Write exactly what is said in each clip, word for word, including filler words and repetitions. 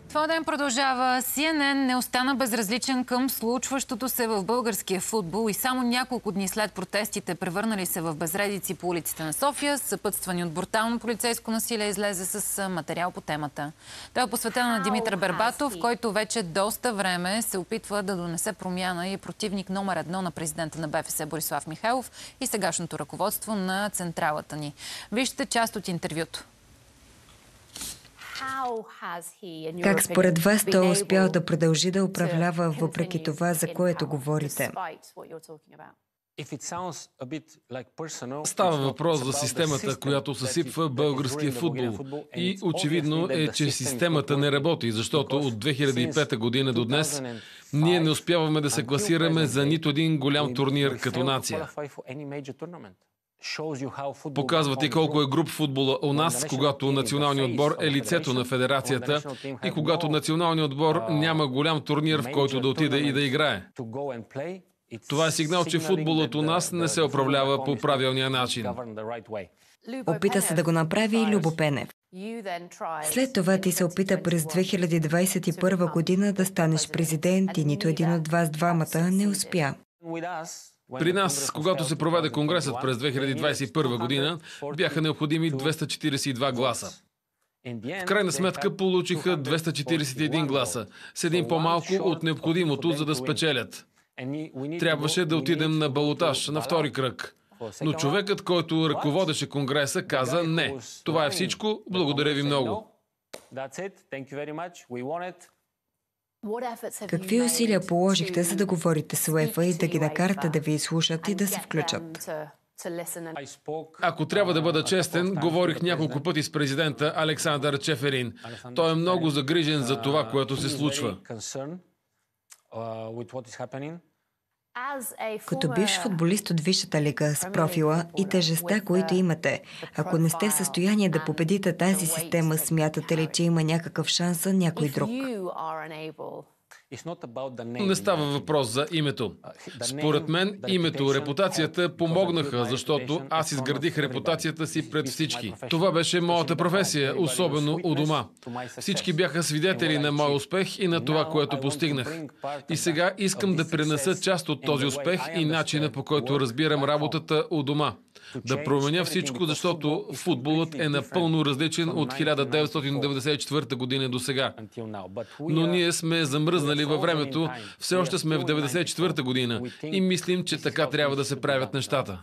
Това ден продължава. Си Ен Ен не остана безразличен към случващото се в българския футбол и само няколко дни след протестите, превърнали се в безредици по улиците на София, съпътствани от брутално полицейско насилие, излезе с материал по темата. Той е посветен на Димитър Бербатов, който вече доста време се опитва да донесе промяна и е противник номер едно на президента на Б Ф С Борислав Михайлов и сегашното ръководство на централата ни. Вижте част от интервюто. Как според вас той е успял да продължи да управлява въпреки това, за което говорите? Става въпрос за системата, която съсипва българския футбол. И очевидно е, че системата не работи, защото от две хиляди и пета година до днес ние не успяваме да се класираме за нито един голям турнир като нация. Показвате колко е груб футбола у нас, когато националният отбор е лицето на федерацията и когато националният отбор няма голям турнир, в който да отиде и да играе. Това е сигнал, че футболът у нас не се управлява по правилния начин. Опита се да го направи и Любо Пенев. След това ти се опита през две хиляди двадесет и първа година да станеш президент и нито един от вас двамата не успя. При нас, когато се проведе конгресът през две хиляди двадесет и първа година, бяха необходими двеста четиридесет и два гласа. В крайна сметка получиха двеста четиридесет и един гласа, с един по-малко от необходимото, за да спечелят. Трябваше да отидем на балотаж, на втори кръг. Но човекът, който ръководеше конгреса, каза не. Това е всичко. Благодаря ви много. Какви усилия положихте, за да говорите с УЕФА и да ги накарате да ви изслушат и да се включат? Ако трябва да бъда честен, говорих няколко пъти с президента Александър Чеферин. Той е много загрижен за това, което се случва. Като бивш футболист от Висшата лига с профила и тежестта, които имате, ако не сте в състояние да победите тази система, смятате ли, че има някакъв шанс за някой друг? Не става въпрос за името. Според мен, името, репутацията помогнаха, защото аз изградих репутацията си пред всички. Това беше моята професия, особено у дома. Всички бяха свидетели на мой успех и на това, което постигнах. И сега искам да пренеса част от този успех и начина, по който разбирам работата у дома. Да променя всичко, защото футболът е напълно различен от хиляда деветстотин деветдесет и четвърта година до сега. Но ние сме замръзнали във времето, все още сме в деветдесет и четвърта година и мислим, че така трябва да се правят нещата.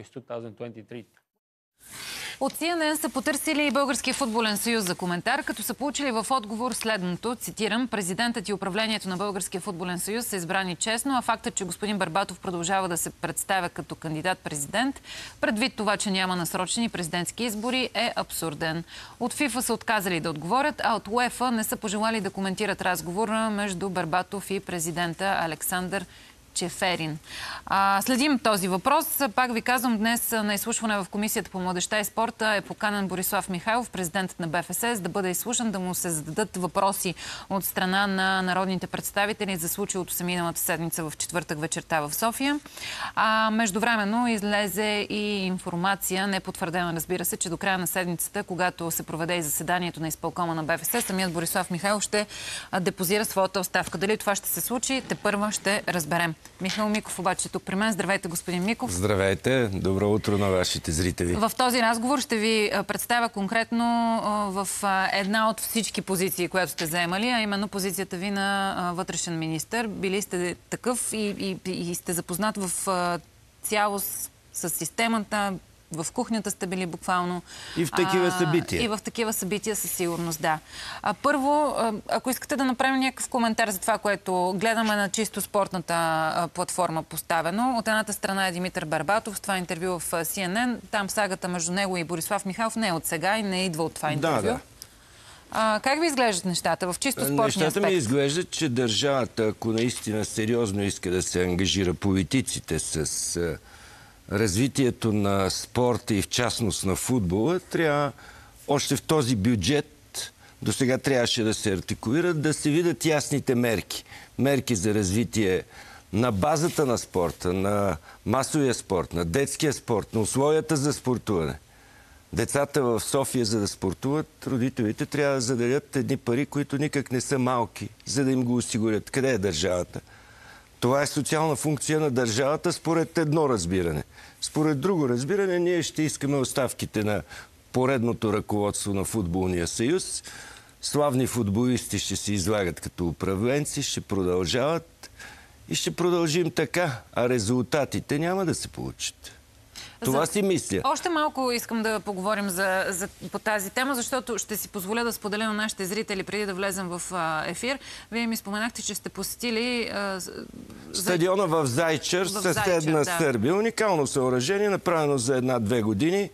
От Си Ен Ен са потърсили и Българския футболен съюз за коментар, като са получили в отговор следното, цитирам: президентът и управлението на Българския футболен съюз са избрани честно, а фактът, че господин Бербатов продължава да се представя като кандидат-президент, предвид това, че няма насрочени президентски избори, е абсурден. От ФИФА са отказали да отговорят, а от УЕФА не са пожелали да коментират разговора между Бербатов и президента Александър Чеферин. А, следим този въпрос. Пак ви казвам, днес на изслушване в Комисията по младежта и спорта е поканен Борислав Михайлов, президентът на Б Ф С, да бъде изслушан, да му се зададат въпроси от страна на народните представители за случилото се миналата седмица в четвъртък вечерта в София. А, междувременно излезе и информация, не потвърдена, разбира се, че до края на седмицата, когато се проведе и заседанието на изпълкома на Б Ф С, самият Борислав Михайлов ще депозира своята оставка. Дали това ще се случи, тепърва ще разберем. Михаил Миков обаче тук при мен. Здравейте, господин Миков. Здравейте. Добро утро на вашите зрители. В този разговор ще ви представя конкретно в една от всички позиции, която сте заемали, а именно позицията ви на вътрешен министър. Били сте такъв и, и, и сте запознат в цялост с системата. В кухнята сте били буквално. И в такива събития. А, и в такива събития със сигурност, да. А, първо, ако искате да направим някакъв коментар за това, което гледаме на чисто спортната а, платформа поставено. От едната страна е Димитър Бербатов, с това интервю в Си Ен Ен. Там сагата между него и Борислав Михайлов не е от сега и не идва от това интервю. Да, да. А, как ви изглеждат нещата в чисто спортния аспект? Нещата ми изглеждат, че държавата, ако наистина сериозно иска да се ангажира политиците с развитието на спорта и в частност на футбола, трябва още в този бюджет, до сега трябваше да се артикулират, да се видят ясните мерки. Мерки за развитие на базата на спорта, на масовия спорт, на детския спорт, на условията за спортуване. децата в София, за да спортуват, родителите трябва да заделят едни пари, които никак не са малки, за да им го осигурят. Къде е държавата? Това е социална функция на държавата според едно разбиране. Според друго разбиране, ние ще искаме оставките на поредното ръководство на Футболния съюз. Славни футболисти ще се излагат като управленци, ще продължават и ще продължим така, а резултатите няма да се получат. Това за... си мисля. Още малко искам да поговорим за, за, по тази тема, защото ще си позволя да споделя на нашите зрители преди да влезем в а, ефир. Вие ми споменахте, че сте посетили а, стадиона в Зайчар, съседна да. Сърбия. Уникално съоръжение, направено за една-две години.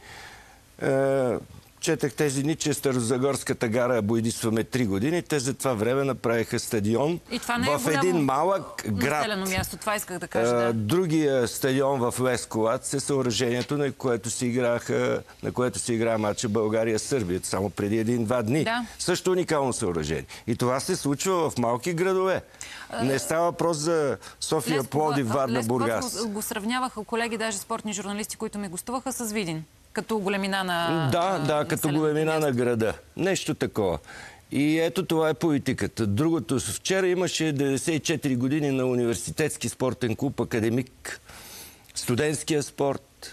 Е... Четах тези дни, че Старозагорската гара боядисваме три години. Те за това време направиха стадион в един малък град. Място. Това исках да кажа, да. Другия стадион в Лесковац е съоръжението, на което се играха, на което се играе матча България-Сърбия, само преди един-два дни. Да. Също уникално съоръжение. И това се случва в малки градове. Не става въпрос за София, Пловдив, Варна, Бургас. Го, го сравняваха колеги, даже спортни журналисти, които ми гостуваха с Видин. Като големина на... Да, да, като големина на града. Нещо такова. И ето това е политиката. Другото, вчера имаше деветдесет и четири години на университетски спортен клуб Академик, студентския спорт,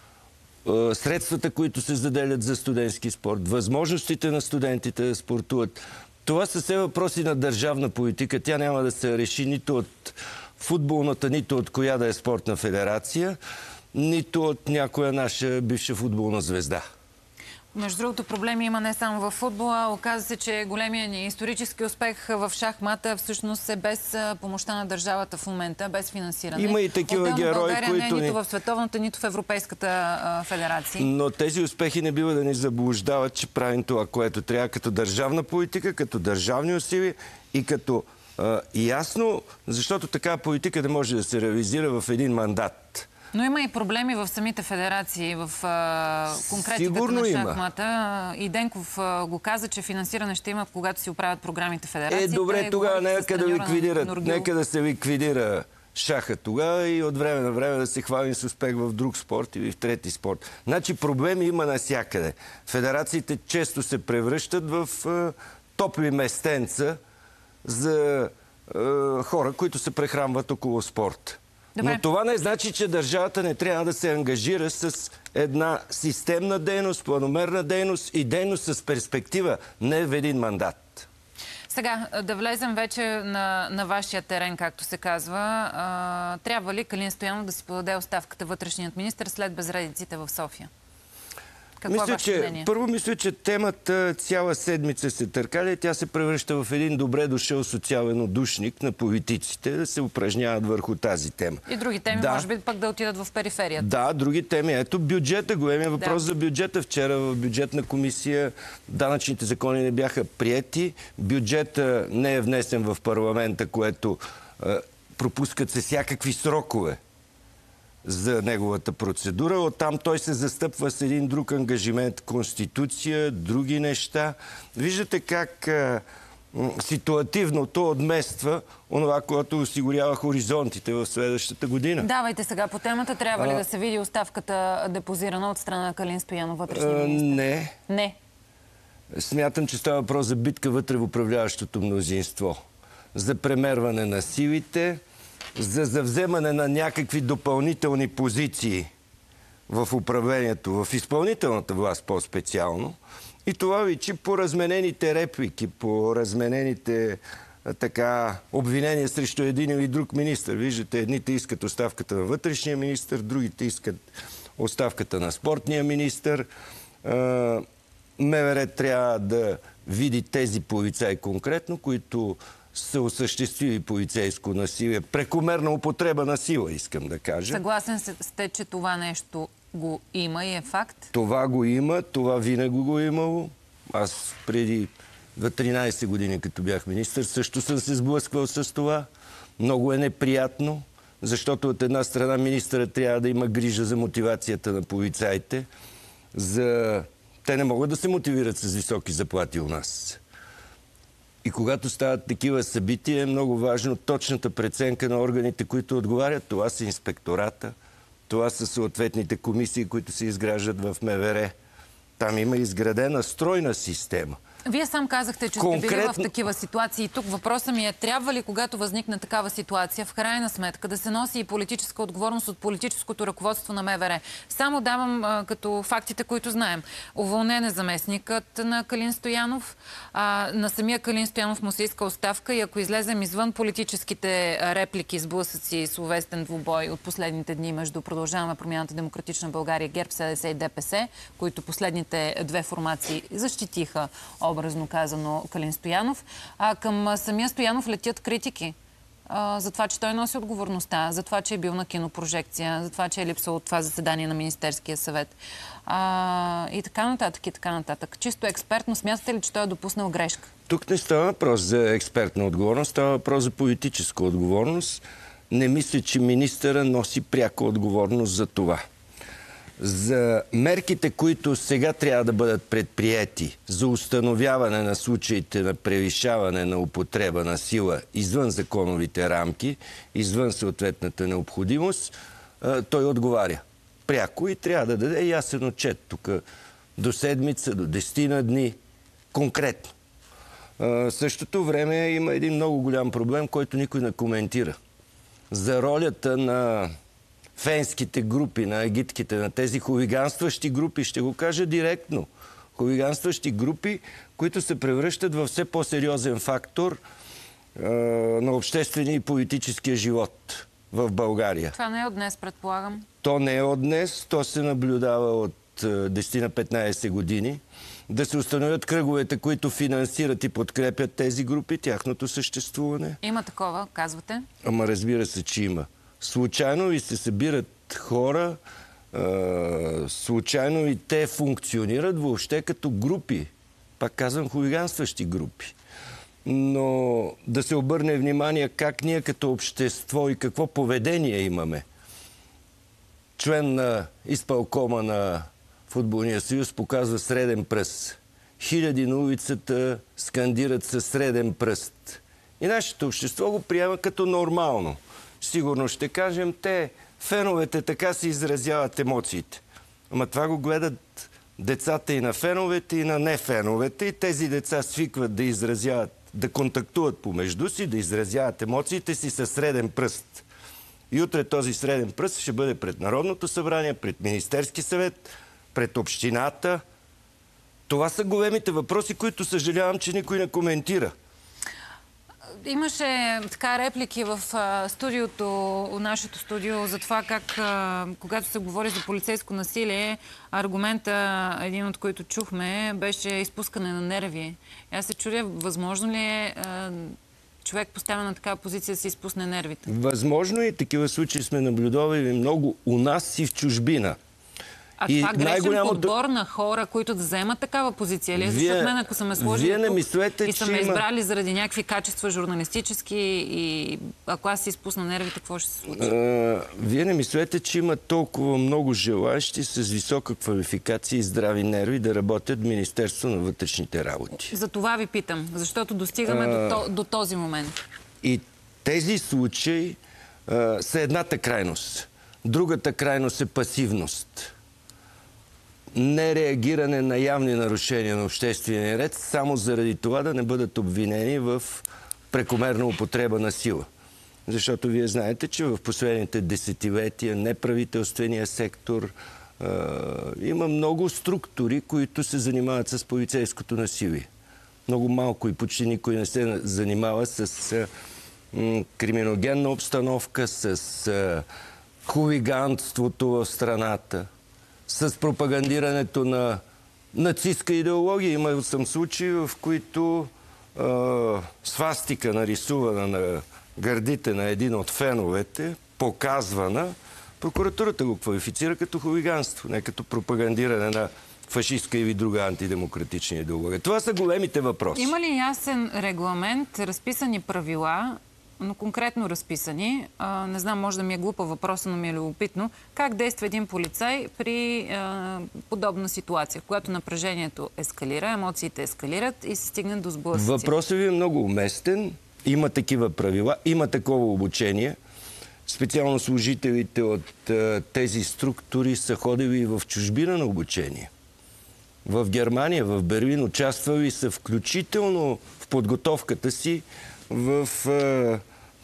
средствата, които се заделят за студентски спорт, възможностите на студентите да спортуват. Това са все въпроси на държавна политика. Тя няма да се реши нито от футболната, нито от коя да е спортна федерация, нито от някоя наша бивша футболна звезда. Между другото, проблеми има не само в футбола. Оказва се, че големия ни исторически успех в шахмата всъщност е без помощта на държавата в момента, без финансиране. Има и такива Отделно герои, България които... не е нито в световната, нито в Европейската а, федерация. Но тези успехи не бива да ни заблуждават, че правим това, което трябва като държавна политика, като държавни усилия и като а, ясно, защото такава политика не може да се реализира в един мандат. Но има и проблеми в самите федерации, в а, конкретиката Сигурно на има. шахмата. И Денков а, го каза, че финансиране ще има, когато си оправят програмите федерации. Е, добре, тогава нека да ликвидират. Нека да се ликвидира шаха тогава и от време на време да се хвалим с успех в друг спорт или в трети спорт. Значи проблеми има навсякъде. Федерациите често се превръщат в а, топли местенца за а, хора, които се прехранват около спорт. Добре. Но това не значи, че държавата не трябва да се ангажира с една системна дейност, планомерна дейност и дейност с перспектива, не в един мандат. Сега, да влезем вече на, на вашия терен, както се казва. А, трябва ли Калин Стоянов да си подаде оставката вътрешният министър след безредиците в София? Какво мисля, е че, мнение? първо мисля, че темата цяла седмица се търкаля и тя се превръща в един добре дошъл социален одушник на политиците да се упражняват върху тази тема. И други теми, да. Може би пък да отидат в периферията. Да, други теми. Ето бюджета, големия въпрос да. за бюджета. Вчера в бюджетна комисия данъчните закони не бяха приети. Бюджета не е внесен в парламента, което е, пропускат се всякакви срокове за неговата процедура. Оттам той се застъпва с един друг ангажимент, конституция, други неща. Виждате как а, ситуативното отмества онова, което осигурява хоризонтите в следващата година. Давайте сега по темата. Трябва ли а... да се види оставката депозирана от страна на Калин Стоянов, вътрешния министър? Не. Не. Смятам, че става въпрос за битка вътре в управляващото мнозинство. За премерване на силите, за завземане на някакви допълнителни позиции в управлението, в изпълнителната власт по-специално. И това личи по разменените реплики, по разменените така, обвинения срещу един или друг министър. Виждате, едните искат оставката на вътрешния министър, другите искат оставката на спортния министър. МВР трябва да види тези полицаи конкретно, които са осъществили полицейско насилие. Прекомерна употреба на сила, искам да кажа. Съгласен сте, че това нещо го има и е факт? Това го има, това винаги го имало. Аз преди тринайсет години, като бях министър, също съм се сблъсквал с това. Много е неприятно, защото от една страна министърът трябва да има грижа за мотивацията на полицаите. За... Те не могат да се мотивират с високи заплати у нас. И когато стават такива събития, е много важно точната преценка на органите, които отговарят. Това са инспектората, това са съответните комисии, които се изграждат в МВР. Там има изградена стройна система. Вие сам казахте, че Конкретно... сте били в такива ситуации. Тук въпросът ми е, трябва ли, когато възникне такава ситуация, в крайна сметка да се носи и политическа отговорност от политическото ръководство на МВР? Само давам а, като фактите, които знаем. Уволнен е заместникът на Калин Стоянов. А, на самия Калин Стоянов му се иска оставка и ако излезем извън политическите реплики, сблъсъци, словесен двубой от последните дни между Продължаваме промяната, Демократична България, ГЕРБ, СДС и ДПС, които последните две формации защитиха образно казано Калин Стоянов. А към самия Стоянов летят критики а, за това, че той носи отговорността, за това, че е бил на кинопрожекция, за това, че е липсал от това заседание на Министерския съвет. А, и така нататък, и така нататък. Чисто експертно, смятате ли, че той е допуснал грешка? Тук не става въпрос за експертна отговорност, става въпрос за политическа отговорност. Не мисля, че министъра носи пряка отговорност за това. За мерките, които сега трябва да бъдат предприети за установяване на случаите на превишаване на употреба на сила извън законовите рамки, извън съответната необходимост, той отговаря пряко и трябва да даде ясен отчет тук до седмица, до десетина дни, конкретно. В същото време има един много голям проблем, който никой не коментира. За ролята на фенските групи, на агитките, на тези хулиганстващи групи, ще го кажа директно. Хулиганстващи групи, които се превръщат в все по-сериозен фактор е, на обществения и политическия живот в България. Това не е от днес, предполагам. То не е от днес, то се наблюдава от десет на петнайсет години. Да се установят кръговете, които финансират и подкрепят тези групи, тяхното съществуване. Има такова, казвате? Ама разбира се, че има. Случайно и се събират хора, е, случайно и те функционират въобще като групи. Пак казвам, хулиганстващи групи. Но да се обърне внимание как ние като общество и какво поведение имаме. Член на изпълкома на Футболния съюз показва среден пръст. Хиляди на улицата скандират със среден пръст. И нашето общество го приема като нормално. Сигурно ще кажем, те, феновете, така си изразяват емоциите. Ама това го гледат децата и на феновете, и на нефеновете. И тези деца свикват да изразяват, да контактуват помежду си, да изразяват емоциите си със среден пръст. И утре този среден пръст ще бъде пред Народното събрание, пред Министерски съвет, пред общината. Това са големите въпроси, които съжалявам, че никой не коментира. Имаше така реплики в а, студиото, в нашето студио, за това как, а, когато се говори за полицейско насилие, аргумента, един от които чухме, беше изпускане на нерви. Аз се чудя, възможно ли е а, човек поставен на такава позиция да се изпусне нервите? Възможно и такива случаи сме наблюдавали много у нас и в чужбина. А и това грешен най-голямото... подбор на хора, които да заемат такава позиция ли? Вие... Защото мен, ако са ме сложили тук мислете, и са ме има... избрали заради някакви качества журналистически и ако аз си изпусна нервите, какво ще се случи? А, вие не мислете, че има толкова много желаящи с висока квалификация и здрави нерви да работят в Министерство на вътрешните работи. За това ви питам, защото достигаме а... до, до този момент. И тези случаи а, са едната крайност. Другата крайност е пасивност. Нереагиране на явни нарушения на обществения ред, само заради това да не бъдат обвинени в прекомерна употреба на сила. Защото вие знаете, че в последните десетилетия неправителствения сектор е, има много структури, които се занимават с полицейското насилие. Много малко и почти никой не се занимава с е, м, криминогенна обстановка, с е, хулиганството в страната, с пропагандирането на нацистска идеология. Имал съм случаи, в които е, свастика, нарисувана на гърдите на един от феновете, показвана, прокуратурата го квалифицира като хулиганство, не като пропагандиране на фашистска или друга антидемократична идеология. Това са големите въпроси. Има ли ясен регламент, разписани правила, но конкретно разписани? А, не знам, може да ми е глупа въпроса, но ми е любопитно. Как действа един полицай при а, подобна ситуация, когато напрежението ескалира, емоциите ескалират и се стигнат до сблъсъци? Въпросът ви е много уместен. Има такива правила, има такова обучение. Специално служителите от а, тези структури са ходили в чужбина на обучение. в Германия, в Берлин. Участвали са включително в подготовката си в а,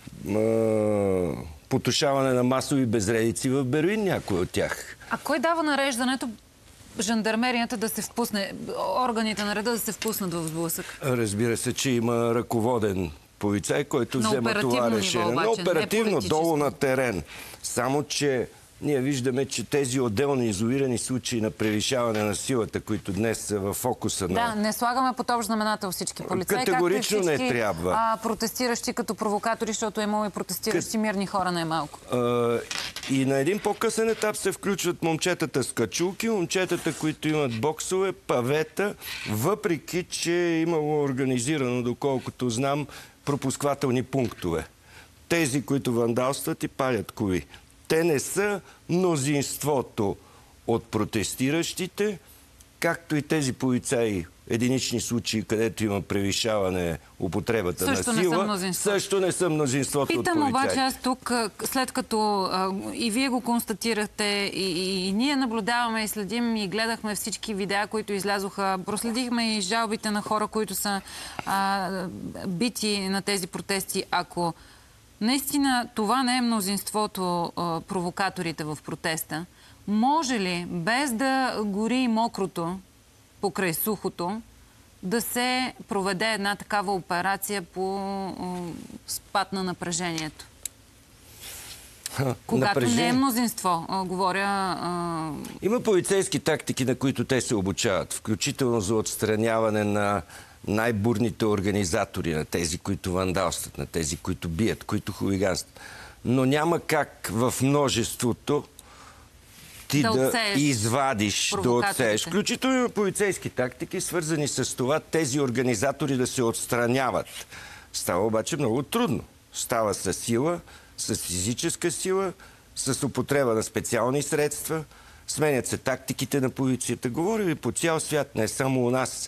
а, потушаване на масови безредици в Берлин, някой от тях. А кой дава нареждането жандармерията да се впусне, органите на реда да се впуснат в сблъсък? Разбира се, че има ръководен полицай, който на взема това решение. Ниво, обаче, но оперативно, долу на терен. Само, че ние виждаме, че тези отделни изолирани случаи на превишаване на силата, които днес са в фокуса на... Да, не слагаме под общ знаменател всички полицаи. Категорично както и всички, не трябва. А, протестиращи като провокатори, защото е имало и протестиращи Кът... мирни хора, най-малко. И на един по-късен етап се включват момчетата с качулки, момчетата, които имат боксове, павета, въпреки, че е имало организирано, доколкото знам, пропусквателни пунктове. Тези, които вандалстват и палят коли. Те не са мнозинството от протестиращите, както и тези полицаи, единични случаи, където има превишаване употребата също на сила, не също не са мнозинството от полицаи. Питам обаче аз тук, след като а, и вие го констатирахте, и, и, и ние наблюдаваме и следим и гледахме всички видеа, които излязоха, проследихме и жалбите на хора, които са а, бити на тези протести. Ако наистина това не е мнозинството а, провокаторите в протеста, може ли, без да гори мокрото покрай сухото, да се проведе една такава операция по а, спад на напрежението? Ха, Когато напрежение. не е мнозинство, а, говоря... А... Има полицейски тактики, на които те се обучават, включително за отстраняване на най-бурните организатори, на тези, които вандалстват, на тези, които бият, които хулиганстват. Но няма как в множеството ти да, да извадиш, да отсееш. Включително има полицейски тактики, свързани с това тези организатори да се отстраняват. Става обаче много трудно. Става с сила, с физическа сила, с употреба на специални средства. Сменят се тактиките на полицията. Говори ви по цял свят, не само у нас.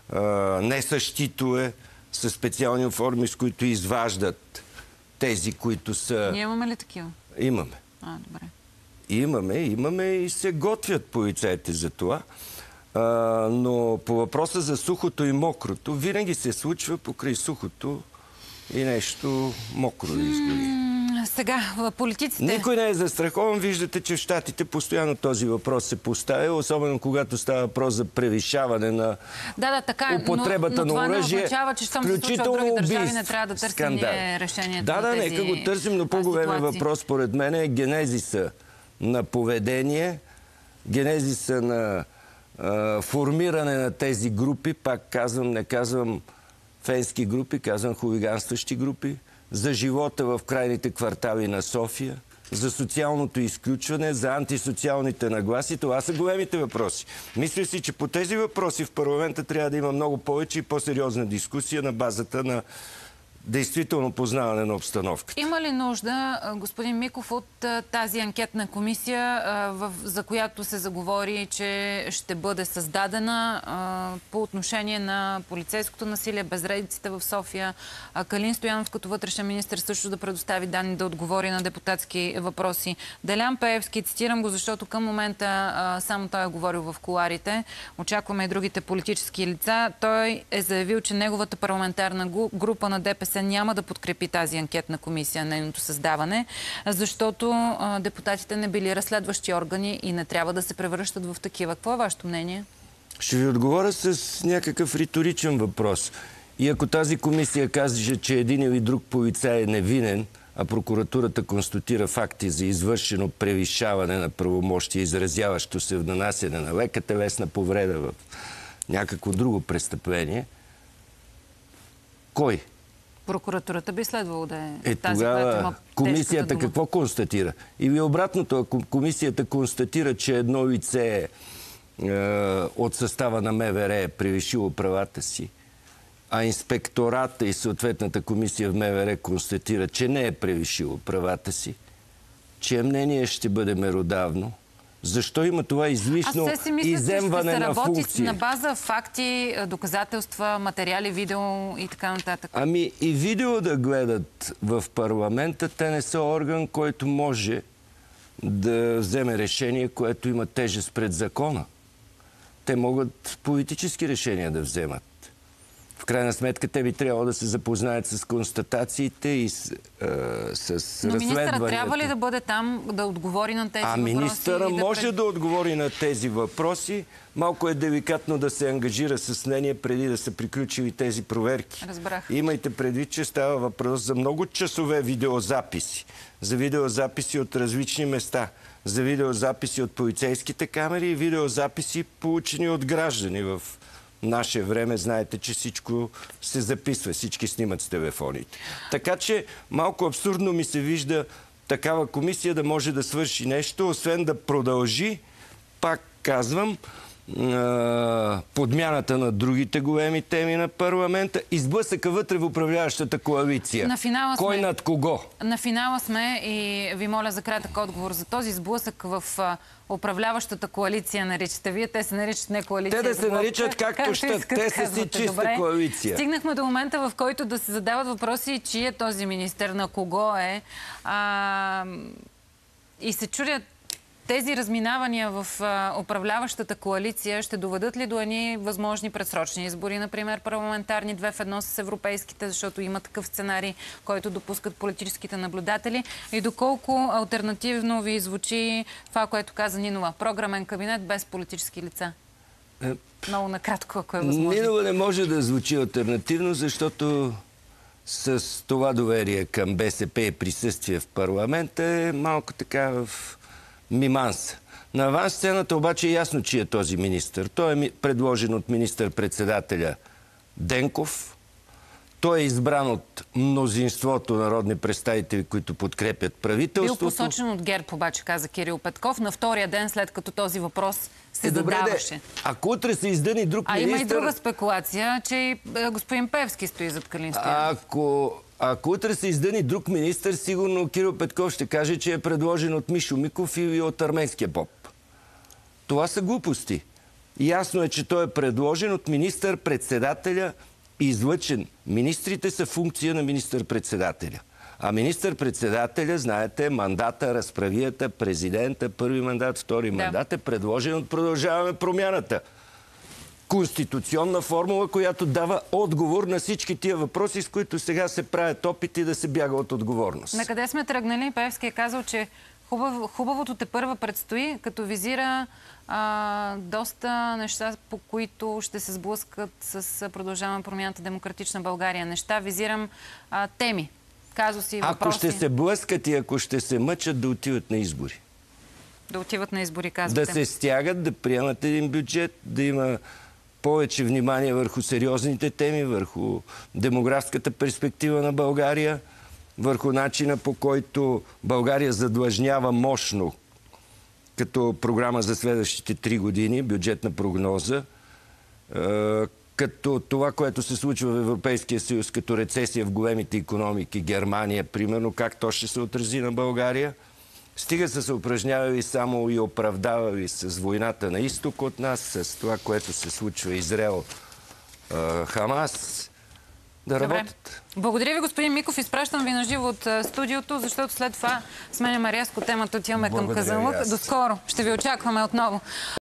Не са щитове, с специални форми, с които изваждат тези, които са... Ние имаме ли такива? Имаме. А, добре. Имаме, имаме и се готвят полицаите за това. А, но по въпроса за сухото и мокрото, винаги се случва покрай сухото и нещо мокро да изгори. Сега, политиците... Никой не е застрахован. Виждате, че в Щатите постоянно този въпрос се поставя, особено когато става въпрос за превишаване на да, да, така, употребата но, но на оръжие. Това не означава, че щом се случва от други държави, не трябва да търсим ние решението да, на да, тези нека го търсим, но по-големият въпрос, според мен, е генезиса на поведение, генезиса на а, формиране на тези групи. Пак казвам, не казвам фенски групи, казвам хулиганстващи групи, за живота в крайните квартали на София, за социалното изключване, за антисоциалните нагласи. Това са големите въпроси. Мисля си, че по тези въпроси в парламента трябва да има много повече и по-сериозна дискусия на базата на действително познаване на обстановката. Има ли нужда, господин Миков, от тази анкетна комисия, за която се заговори, че ще бъде създадена по отношение на полицейското насилие, безредиците в София? Калин Стоянов като вътрешен министър също да предостави данни, да отговори на депутатски въпроси. Делян Пеевски, цитирам го, защото към момента само той е говорил в кулоарите. Очакваме и другите политически лица. Той е заявил, че неговата парламентарна група на ДПС няма да подкрепи тази анкетна комисия, нейното създаване, защото а, депутатите не били разследващи органи и не трябва да се превръщат в такива. Какво е вашето мнение? Ще ви отговоря с някакъв риторичен въпрос. И ако тази комисия каже, че един или друг полицай е невинен, а прокуратурата констатира факти за извършено превишаване на правомощия, изразяващо се в нанасяне на лека телесна повреда в някакво друго престъпление, кой? Прокуратурата би следвало да е, е тази, тогава, която има комисията какво констатира? Или обратното, ако комисията констатира, че едно лице е, от състава на МВР е превишило правата си, а инспектората и съответната комисия в МВР констатира, че не е превишило правата си, чие мнение ще бъде меродавно? Защо има това излишно изземване на функции? На база факти, доказателства, материали, видео и така нататък. Ами и видео да гледат в парламента, те не са орган, който може да вземе решение, което има тежест пред закона. те могат политически решения да вземат. В крайна сметка те би трябвало да се запознаят с констатациите и с, е, с разследванията. Но министърът трябва ли да бъде там, да отговори на тези а въпроси? А министъра да може пред... да отговори на тези въпроси. Малко е деликатно да се ангажира с мнение преди да са приключили тези проверки. Разбрах. Имайте предвид, че става въпрос за много часове видеозаписи. За видеозаписи от различни места. За видеозаписи от полицейските камери и видеозаписи получени от граждани в наше време. Знаете, че всичко се записва, всички снимат с телефоните. Така че малко абсурдно ми се вижда такава комисия да може да свърши нещо, освен да продължи, пак казвам, подмяната на другите големи теми на парламента и сблъсъка вътре в управляващата коалиция. На финала Кой сме, над кого? На финала сме и ви моля за кратък отговор за този сблъсък в управляващата коалиция, наричате вие. Те се наричат не коалиция. Те да се наричат както щат. Те са си чиста Добре. коалиция. Стигнахме до момента, в който да се задават въпроси, чий е този министър, на кого е. А, и се чудят, тези разминавания в а, управляващата коалиция ще доведат ли до едни възможни предсрочни избори, например парламентарни, две в едно с европейските, защото има такъв сценарий, който допускат политическите наблюдатели, и доколко алтернативно ви звучи това, което каза Нинова? Програмен кабинет без политически лица. Е, Много накратко, ако е възможно. Нинова не може да звучи алтернативно, защото с това доверие към БСП и присъствие в парламента е малко така в миманса. На авансцената обаче е ясно, че е този министър. Той е предложен от министър-председателя Денков. Той е избран от мнозинството народни представители, които подкрепят правителството. Бил посочен от ГЕРБ, обаче, каза Кирил Петков, на втория ден, след като този въпрос се е, задаваше. Добре, ако утре се издъни друг а министър... А има и друга спекулация, че и господин Певски стои зад Калин Стоянов. Ако... Ако утре се издъни друг министър, сигурно Кирил Петков ще каже, че е предложен от Мишо Миков или от арменския поп. Това са глупости. Ясно е, че той е предложен от министър-председателя, излъчен. Министрите са функция на министър-председателя. А министър-председателя, знаете, мандата, разправията, президента, първи мандат, втори да. мандат е предложен от Продължаваме промяната. Конституционна формула, която дава отговор на всички тия въпроси, с които сега се правят опити да се бяга от отговорност. На къде сме тръгнали? Певски е казал, че хубав, хубавото тепърва предстои, като визира а, доста неща, по които ще се сблъскат с Продължаваме промяната Демократична България. Неща, визирам а, теми, казуси и въпроси. Ако ще се блъскат и ако ще се мъчат, да отиват на избори. Да отиват на избори, казвате. Да се стягат, да приемат един бюджет, да има повече внимание върху сериозните теми, върху демографската перспектива на България, върху начина, по който България задлъжнява мощно като програма за следващите три години, бюджетна прогноза, като това, което се случва в Европейския съюз, като рецесия в големите икономики, Германия, примерно, как то ще се отрази на България. Стига са се упражнявали само и оправдавали с войната на изток от нас, с това, което се случва Израел, Хамас, да Добре. работят. Благодаря ви, господин Миков. Изпращам ви на живо от студиото, защото след това сменяме рязко темата, отиваме към Казанлък. До скоро. Ще ви очакваме отново.